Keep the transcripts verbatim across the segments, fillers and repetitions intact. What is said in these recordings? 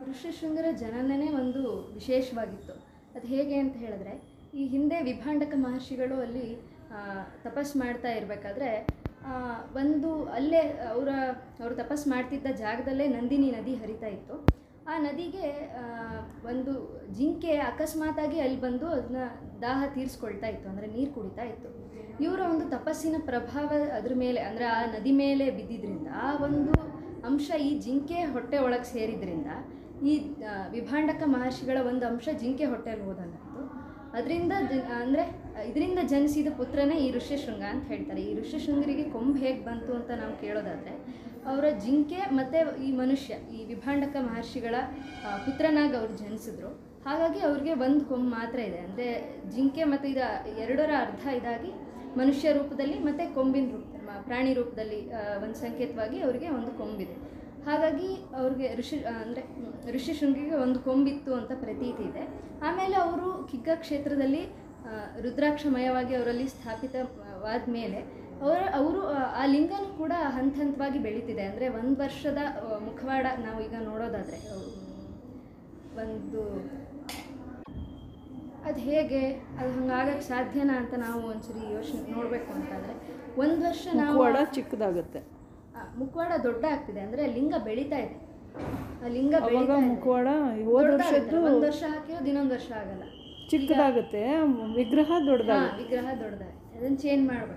ಋಷ್ಯಶೃಂಗರ ಜನನನೇ ಒಂದು ವಿಶೇಷವಾಗಿತ್ತು. ಅದು ಹೇಗೆ ಅಂತ ಹೇಳಿದ್ರೆ, ಈ ಹಿಂದೆ ವಿಭಾಂಡಕ ಮಹರ್ಷಿಗಳು ಅಲ್ಲಿ ತಪಸ್ ಮಾಡ್ತಾ ಇರಬೇಕಾದ್ರೆ ಒಂದು ಅಲ್ಲೇ ಅವರ ಅವರು ತಪಸ್ ಮಾಡ್ತಿದ್ದ ಜಾಗದಲ್ಲೇ ನಂದಿನಿ ನದಿ ಹರಿತಾ ಇತ್ತು. ಆ ನದಿಗೆ ಒಂದು ಜಿಂಕೆ ಅಕಸ್ಮಾತಾಗಿ ಅಲ್ಲಿ ಬಂದು ಅದನ್ನ ದಾಹ ತೀರಿಸ್ಕೊಳ್ತಾ ಇತ್ತು, ಅಂದರೆ ನೀರು ಕುಡಿತಾ ಇತ್ತು. ಇವರ ಒಂದು ತಪಸ್ಸಿನ ಪ್ರಭಾವ ಅದ್ರ ಮೇಲೆ, ಅಂದರೆ ಆ ನದಿ ಮೇಲೆ ಬಿದ್ದಿದ್ದರಿಂದ ಆ ಒಂದು ಅಂಶ ಈ ಜಿಂಕೆ ಹೊಟ್ಟೆ ಒಳಗೆ ಸೇರಿದ್ರಿಂದ ಈ ವಿಭಾಂಡಕ ಮಹರ್ಷಿಗಳ ಒಂದು ಅಂಶ ಜಿಂಕೆ ಹೊಟ್ಟೆಯಲ್ಲಿ ಹೋದಂಗಾಯಿತು. ಅದರಿಂದ ಜ ಅಂದರೆ ಇದರಿಂದ ಜನಿಸಿದ ಪುತ್ರನೇ ಈ ಋಷ್ಯಶೃಂಗ ಅಂತ ಹೇಳ್ತಾರೆ. ಈ ಋಷ್ಯಶೃಂಗರಿಗೆ ಕೊಂಬು ಹೇಗೆ ಬಂತು ಅಂತ ನಾವು ಕೇಳೋದಾದರೆ, ಅವರ ಜಿಂಕೆ ಮತ್ತು ಈ ಮನುಷ್ಯ ಈ ವಿಭಾಂಡಕ ಮಹರ್ಷಿಗಳ ಪುತ್ರನಾಗಿ ಅವ್ರು ಜನಿಸಿದ್ರು. ಹಾಗಾಗಿ ಅವ್ರಿಗೆ ಒಂದು ಕೊಂಬು ಮಾತ್ರ ಇದೆ. ಅಂದರೆ ಜಿಂಕೆ ಮತ್ತು ಇದು ಎರಡರ ಅರ್ಧ ಇದಾಗಿ ಮನುಷ್ಯ ರೂಪದಲ್ಲಿ ಮತ್ತು ಕೊಂಬಿನ ರೂಪ ಪ್ರಾಣಿ ರೂಪದಲ್ಲಿ ಒಂದು ಸಂಕೇತವಾಗಿ ಅವರಿಗೆ ಒಂದು ಕೊಂಬಿದೆ. ಹಾಗಾಗಿ ಅವ್ರಿಗೆ ಋಷಿ ಅಂದರೆ ಋಷ್ಯಶೃಂಗಿಗೆ ಒಂದು ಕೊಂಬಿತ್ತು ಅಂತ ಪ್ರತೀತಿ ಇದೆ. ಆಮೇಲೆ ಅವರು ಕಿಗ್ಗ ಕ್ಷೇತ್ರದಲ್ಲಿ ರುದ್ರಾಕ್ಷಮಯವಾಗಿ ಅವರಲ್ಲಿ ಸ್ಥಾಪಿತವಾದ ಮೇಲೆ ಅವರ ಅವರು ಆ ಲಿಂಗನೂ ಕೂಡ ಹಂತ ಹಂತವಾಗಿ ಬೆಳೀತಿದೆ. ಅಂದರೆ ಒಂದು ವರ್ಷದ ಮುಖವಾಡ ನಾವು ಈಗ ನೋಡೋದಾದರೆ ಒಂದು ಅದು ಹೇಗೆ ಅದು ಹಂಗಾಗಕ್ಕೆ ಸಾಧ್ಯನಾ ಅಂತ ನಾವು ಒಂದ್ಸರಿ ಯೋಚನೆ ನೋಡಬೇಕು ಅಂತಂದರೆ, ಒಂದು ವರ್ಷ ನಾವು ಚಿಕ್ಕದಾಗುತ್ತೆ, ಮುಖವಾಡ ದೊಡ್ಡ ಆಗ್ತಿದೆ, ಅಂದರೆ ಲಿಂಗ ಬೆಳೀತಾ ಇದೆ. ಆ ಲಿಂಗ ಬೆಳೀತಾ ಮುಖವಾಡ ಒಂದು ವರ್ಷ ಹಾಕಿರೋದು ಇನ್ನೊಂದು ವರ್ಷ ಆಗಲ್ಲ, ಚಿಕ್ಕದಾಗುತ್ತೆ. ವಿಗ್ರಹ ದೊಡ್ಡದಾಗುತ್ತೆ, ವಿಗ್ರಹ ದೊಡ್ಡದಾಗುತ್ತೆ. ಅದನ್ನು ಚೇಂಜ್ ಮಾಡಬೇಕು.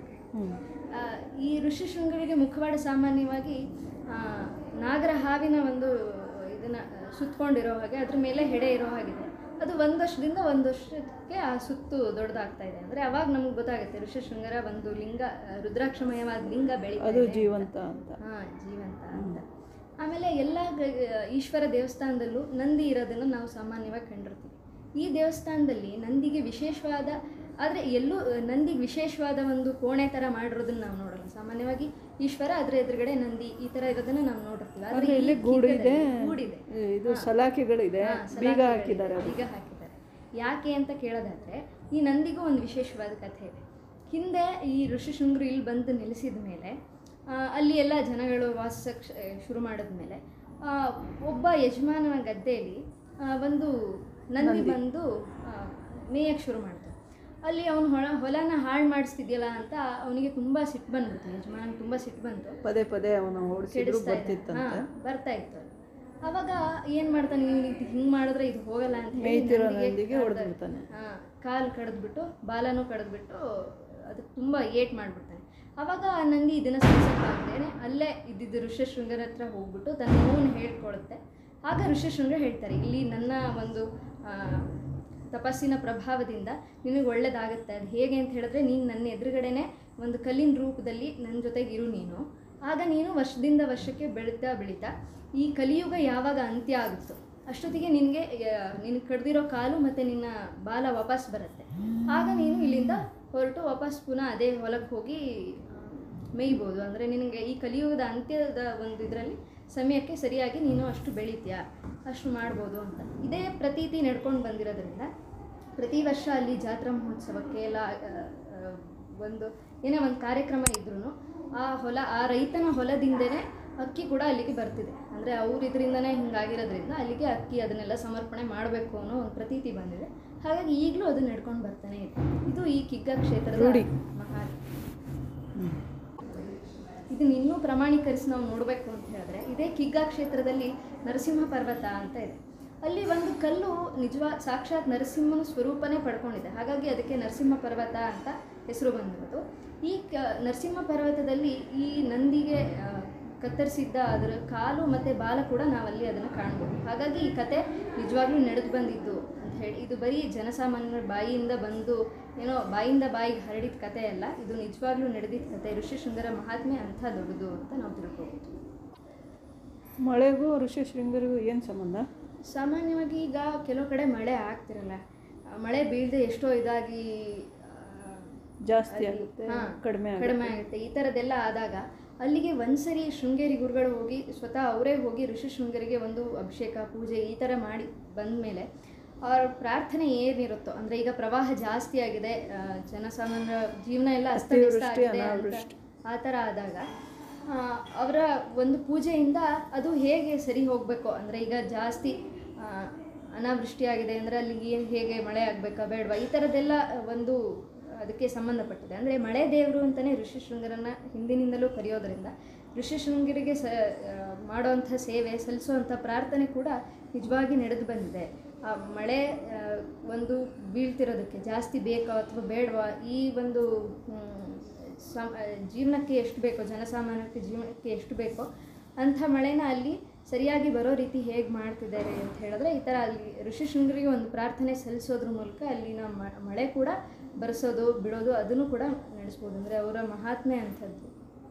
ಈ ಋಷ್ಯಶೃಂಗರಿಗೆ ಮುಖವಾಡ ಸಾಮಾನ್ಯವಾಗಿ ನಾಗರ ಹಾವಿನ ಒಂದು ಇದನ್ನು ಸುತ್ತಕೊಂಡಿರೋ ಹಾಗೆ ಅದ್ರ ಮೇಲೆ ಹೆಡೆ ಇರೋ ಹಾಗಿದೆ. ಅದು ಒಂದು ವರ್ಷದಿಂದ ಒಂದು ವರ್ಷಕ್ಕೆ ಆ ಸುತ್ತು ದೊಡ್ಡದಾಗ್ತಾ ಇದೆ. ಅಂದರೆ ಅವಾಗ ನಮ್ಗೆ ಗೊತ್ತಾಗುತ್ತೆ ಋಷ್ಯಶೃಂಗರ ಒಂದು ಲಿಂಗ ರುದ್ರಾಕ್ಷಮಯವಾದ ಲಿಂಗ ಬೆಳೀತಾ ಇದೆ, ಜೀವಂತ ಅಂತ. ಹಾಂ, ಜೀವಂತ ಅಂತ. ಆಮೇಲೆ ಎಲ್ಲ ಈಶ್ವರ ದೇವಸ್ಥಾನದಲ್ಲೂ ನಂದಿ ಇರೋದನ್ನು ನಾವು ಸಾಮಾನ್ಯವಾಗಿ ಕಂಡಿರ್ತೀವಿ. ಈ ದೇವಸ್ಥಾನದಲ್ಲಿ ನಂದಿಗೆ ವಿಶೇಷವಾದ, ಆದರೆ ಎಲ್ಲೂ ನಂದಿಗೆ ವಿಶೇಷವಾದ ಒಂದು ಕೋಣೆ ಥರ ಮಾಡಿರೋದನ್ನು ನಾವು ನೋಡೋಲ್ಲ. ಸಾಮಾನ್ಯವಾಗಿ ಈಶ್ವರ ಅದರ ಎದುರುಗಡೆ ನಂದಿ ಈ ಥರ ಇರೋದನ್ನು ನಾವು ನೋಡಿರ್ತೀವಿ. ಆದರೆ ಇಲ್ಲಿ ಗೂಡಿದೆ, ಗೂಡಿದೆ, ಇದು ಸಲಾಕೆಗಳಿದೆ, ಬೀಗ ಹಾಕಿದ್ದಾರೆ. ಬೀಗ ಹಾಕಿದ್ದಾರೆ. ಯಾಕೆ ಅಂತ ಕೇಳೋದಾದರೆ, ಈ ನಂದಿಗೂ ಒಂದು ವಿಶೇಷವಾದ ಕಥೆ ಇದೆ. ಹಿಂದೆ ಈ ಋಷ್ಯಶೃಂಗರು ಇಲ್ಲಿ ಬಂದು ನೆಲೆಸಿದ ಮೇಲೆ ಅಲ್ಲಿ ಎಲ್ಲ ಜನಗಳು ವಾಸಕ್ಕೆ ಶುರು ಮಾಡಿದ್ಮೇಲೆ ಒಬ್ಬ ಯಜಮಾನನ ಗದ್ದೆಯಲ್ಲಿ ಒಂದು ನಂದಿ ಬಂದು ಮೇಯಕ್ಕೆ ಶುರು ಮಾಡ್ತಾರೆ. ಅಲ್ಲಿ ಅವನು ಹೊಲ ಹೊಲನ ಹಾಳು ಮಾಡಿಸ್ತಿದ್ಯಲ್ಲ ಅಂತ ಅವನಿಗೆ ತುಂಬ ಸಿಟ್ಟು ಬಂದ್ಬಿಡ್ತು. ಯಜಮಾನನಿಗೆ ತುಂಬ ಸಿಟ್ಟು ಬಂತು. ಪದೇ ಪದೇ ಅವನು ಹಾಂ ಬರ್ತಾ ಇತ್ತು. ಅವಾಗ ಏನು ಮಾಡ್ತಾನೆ, ಇವನಿಗೆ ಹಿಂಗೆ ಮಾಡಿದ್ರೆ ಇದು ಹೋಗಲ್ಲ ಅಂತ ಹೇಳಿ ಹಾಂ ಕಾಲು ಕಡಿದ್ಬಿಟ್ಟು ಬಾಲನೂ ಕಡಿದ್ಬಿಟ್ಟು ಅದಕ್ಕೆ ತುಂಬ ಏಟ್ ಮಾಡಿಬಿಡ್ತಾನೆ. ಆವಾಗ ಆ ನಂದಿ ಇದನ್ನು ಸಹಿಸೋಕ್ಕಾಗ್ದೇನೆ ಅಲ್ಲೇ ಇದ್ದಿದ್ದು ಋಷ್ಯಶೃಂಗರ ಹತ್ರ ಹೋಗ್ಬಿಟ್ಟು ತನ್ನ ನೋವನ್ನು ಹೇಳ್ಕೊಳುತ್ತೆ. ಆಗ ಋಷ್ಯಶೃಂಗ ಹೇಳ್ತಾರೆ, ಇಲ್ಲಿ ನನ್ನ ಒಂದು ತಪಸ್ಸಿನ ಪ್ರಭಾವದಿಂದ ನಿನಗೆ ಒಳ್ಳೇದಾಗುತ್ತೆ. ಅದು ಹೇಗೆ ಅಂತ ಹೇಳಿದ್ರೆ, ನೀನು ನನ್ನ ಎದುರುಗಡೆನೆ ಒಂದು ಕಲ್ಲಿನ ರೂಪದಲ್ಲಿ ನನ್ನ ಜೊತೆಗೆ ಇರು ನೀನು. ಆಗ ನೀನು ವರ್ಷದಿಂದ ವರ್ಷಕ್ಕೆ ಬೆಳೀತಾ ಬೆಳೀತಾ ಈ ಕಲಿಯುಗ ಯಾವಾಗ ಅಂತ್ಯ ಆಗುತ್ತೋ ಅಷ್ಟೊತ್ತಿಗೆ ನಿನಗೆ ನಿನಗೆ ಕಡ್ದಿರೋ ಕಾಲು ಮತ್ತು ನಿನ್ನ ಬಾಲ ವಾಪಸ್ ಬರುತ್ತೆ. ಆಗ ನೀನು ಇಲ್ಲಿಂದ ಹೊರಟು ವಾಪಸ್ ಪುನಃ ಅದೇ ಹೊಲಕ್ಕೆ ಹೋಗಿ ಮೇಯ್ಬೋದು. ಅಂದರೆ ನಿನಗೆ ಈ ಕಲಿಯುಗದ ಅಂತ್ಯದ ಒಂದು ಇದರಲ್ಲಿ ಸಮಯಕ್ಕೆ ಸರಿಯಾಗಿ ನೀನು ಅಷ್ಟು ಬೆಳೀತೀಯ, ಅಷ್ಟು ಮಾಡ್ಬೋದು ಅಂತ ಇದೇ ಪ್ರತೀತಿ ನಡ್ಕೊಂಡು ಬಂದಿರೋದ್ರಿಂದ ಪ್ರತಿ ವರ್ಷ ಅಲ್ಲಿ ಜಾತ್ರಾ ಮಹೋತ್ಸವಕ್ಕೆ ಎಲ್ಲ ಒಂದು ಏನೇ ಒಂದು ಕಾರ್ಯಕ್ರಮ ಇದ್ರೂ ಆ ಹೊಲ ಆ ರೈತನ ಹೊಲದಿಂದನೇ ಅಕ್ಕಿ ಕೂಡ ಅಲ್ಲಿಗೆ ಬರ್ತಿದೆ. ಅಂದರೆ ಅವ್ರು ಇದರಿಂದನೇ ಹಿಂಗಾಗಿರೋದ್ರಿಂದ ಅಲ್ಲಿಗೆ ಅಕ್ಕಿ ಅದನ್ನೆಲ್ಲ ಸಮರ್ಪಣೆ ಮಾಡಬೇಕು ಅನ್ನೋ ಒಂದು ಪ್ರತೀತಿ ಬಂದಿದೆ. ಹಾಗಾಗಿ ಈಗಲೂ ಅದು ನಡ್ಕೊಂಡು ಬರ್ತಾನೆ ಇದೆ. ಇದು ಈ ಕಿಗ್ಗ ಕ್ಷೇತ್ರದ ಮಹಾನ್. ಇದನ್ನ ಇನ್ನೂ ಪ್ರಮಾಣೀಕರಿಸಿ ನಾವು ನೋಡಬೇಕು ಅಂತ ಹೇಳಿದ್ರೆ, ಇದೇ ಕಿಗ್ಗ ಕ್ಷೇತ್ರದಲ್ಲಿ ನರಸಿಂಹ ಪರ್ವತ ಅಂತ ಇದೆ. ಅಲ್ಲಿ ಒಂದು ಕಲ್ಲು ನಿಜವಾ ಸಾಕ್ಷಾತ್ ನರಸಿಂಹನ ಸ್ವರೂಪನೇ ಪಡ್ಕೊಂಡಿದೆ. ಹಾಗಾಗಿ ಅದಕ್ಕೆ ನರಸಿಂಹ ಪರ್ವತ ಅಂತ ಹೆಸರು ಬಂದಿರೋದು. ಈ ಕ ನರಸಿಂಹ ಪರ್ವತದಲ್ಲಿ ಈ ನಂದಿಗೆ ಕತ್ತರಿಸಿದ್ದ ಅದರ ಕಾಲು ಮತ್ತು ಬಾಲ ಕೂಡ ನಾವಲ್ಲಿ ಅದನ್ನು ಕಾಣ್ಬೋದು. ಹಾಗಾಗಿ ಈ ಕತೆ ನಿಜವಾಗ್ಲೂ ನಡೆದು ಬಂದಿದ್ದು ಅಂತ ಹೇಳಿ, ಇದು ಬರೀ ಜನಸಾಮಾನ್ಯರ ಬಾಯಿಯಿಂದ ಬಂದು ಏನೋ ಬಾಯಿಂದ ಬಾಯಿಗೆ ಹರಡಿದ ಕತೆ ಅಲ್ಲ, ಇದು ನಿಜವಾಗ್ಲೂ ನಡೆದಿದ್ದ ಕತೆ. ಋಷ್ಯಶೃಂಗರ ಮಹಾತ್ಮೆ ಅಂಥ ದೊಡ್ಡದು ಅಂತ ನಾವು ತಿಳ್ಕೊಬೋದು. ಮಳೆಗೂ ಋಷ್ಯಶೃಂಗರಿಗೂ ಏನು ಸಂಬಂಧ? ಸಾಮಾನ್ಯವಾಗಿ ಈಗ ಕೆಲವು ಕಡೆ ಮಳೆ ಆಗ್ತಿರಲ್ಲ, ಮಳೆ ಬೀಳದೆ ಎಷ್ಟೋ ಇದಾಗಿ ಜಾಸ್ತಿ ಆಗುತ್ತೆ, ಕಡಿಮೆ ಕಡಿಮೆ ಆಗುತ್ತೆ. ಈ ಥರದ್ದೆಲ್ಲ ಆದಾಗ ಅಲ್ಲಿಗೆ ಒಂದ್ಸರಿ ಶೃಂಗೇರಿ ಗುರುಗಳು ಹೋಗಿ ಸ್ವತಃ ಅವರೇ ಹೋಗಿ ಋಷಿಶೃಂಗರಿಗೆ ಒಂದು ಅಭಿಷೇಕ ಪೂಜೆ ಈ ಥರ ಮಾಡಿ ಬಂದ ಮೇಲೆ ಅವ್ರ ಪ್ರಾರ್ಥನೆ ಏನಿರುತ್ತೋ, ಅಂದರೆ ಈಗ ಪ್ರವಾಹ ಜಾಸ್ತಿ ಆಗಿದೆ, ಜನಸಾಮಾನ್ಯರ ಜೀವನ ಎಲ್ಲ ಅಸ್ತವ್ಯಸ್ತ ಆಗಿದೆ ಆ ಥರ ಆದಾಗ ಅವರ ಒಂದು ಪೂಜೆಯಿಂದ ಅದು ಹೇಗೆ ಸರಿ ಹೋಗಬೇಕು, ಅಂದರೆ ಈಗ ಜಾಸ್ತಿ ಅನಾವೃಷ್ಟಿಯಾಗಿದೆ ಅಂದರೆ ಅಲ್ಲಿ ಏನು ಹೇಗೆ ಮಳೆ ಆಗಬೇಕಾ ಬೇಡವಾ ಈ ಥರದ್ದೆಲ್ಲ ಒಂದು ಅದಕ್ಕೆ ಸಂಬಂಧಪಟ್ಟಿದೆ. ಅಂದರೆ ಮಳೆ ದೇವರು ಅಂತಲೇ ಋಷಿಶೃಂಗರನ್ನು ಹಿಂದಿನಿಂದಲೂ ಕರೆಯೋದರಿಂದ ಋಷಿಶೃಂಗರಿಗೆ ಸ ಮಾಡುವಂಥ ಸೇವೆ ಸಲ್ಲಿಸುವಂಥ ಪ್ರಾರ್ಥನೆ ಕೂಡ ನಿಜವಾಗಿ ನಡೆದು ಬಂದಿದೆ. ಆ ಮಳೆ ಒಂದು ಬೀಳ್ತಿರೋದಕ್ಕೆ ಜಾಸ್ತಿ ಬೇಕೋ ಅಥವಾ ಬೇಡವಾ, ಈ ಒಂದು ಸಮ ಜೀವನಕ್ಕೆ ಎಷ್ಟು ಬೇಕೋ, ಜನಸಾಮಾನ್ಯಕ್ಕೆ ಜೀವನಕ್ಕೆ ಎಷ್ಟು ಬೇಕೋ ಅಂಥ ಮಳೆನ ಅಲ್ಲಿ ಸರಿಯಾಗಿ ಬರೋ ರೀತಿ ಹೇಗೆ ಮಾಡ್ತಿದ್ದಾರೆ ಅಂತ ಹೇಳಿದ್ರೆ ಈ ಥರ ಅಲ್ಲಿ ಋಷಿಶೃಂಗರಿಗೆ ಒಂದು ಪ್ರಾರ್ಥನೆ ಸಲ್ಲಿಸೋದ್ರ ಮೂಲಕ ಅಲ್ಲಿನ ಮಳೆ ಕೂಡ ಬರೆಸೋದು ಬಿಡೋದು ಅದನ್ನು ಕೂಡ ನಡೆಸ್ಬೋದು. ಅಂದರೆ ಅವರ ಮಹಾತ್ಮೆ ಅಂಥದ್ದು.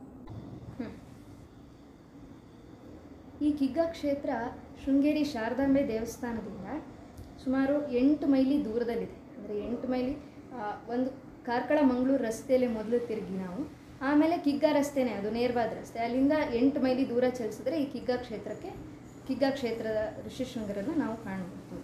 ಈ ಕಿಗ್ಗಾ ಕ್ಷೇತ್ರ ಶೃಂಗೇರಿ ಶಾರದಾಂಬೆ ದೇವಸ್ಥಾನದಿಂದ ಸುಮಾರು ಎಂಟು ಮೈಲಿ ದೂರದಲ್ಲಿದೆ. ಅಂದರೆ ಎಂಟು ಮೈಲಿ ಒಂದು ಕಾರ್ಕಳ ಮಂಗಳೂರು ರಸ್ತೆಯಲ್ಲಿ ಮೊದಲು ತಿರುಗಿ ನಾವು ಆಮೇಲೆ ಕಿಗ್ಗಾ ರಸ್ತೆನೇ, ಅದು ನೇರವಾದ ರಸ್ತೆ, ಅಲ್ಲಿಂದ ಎಂಟು ಮೈಲಿ ದೂರ ಚಲಿಸಿದ್ರೆ ಈ ಕಿಗ್ಗಾ ಕ್ಷೇತ್ರಕ್ಕೆ ಕಿಗ್ಗಾ ಕ್ಷೇತ್ರದ ಋಷಿಶೃಂಗರನ್ನು ನಾವು ಕಾಣಬಹುದು.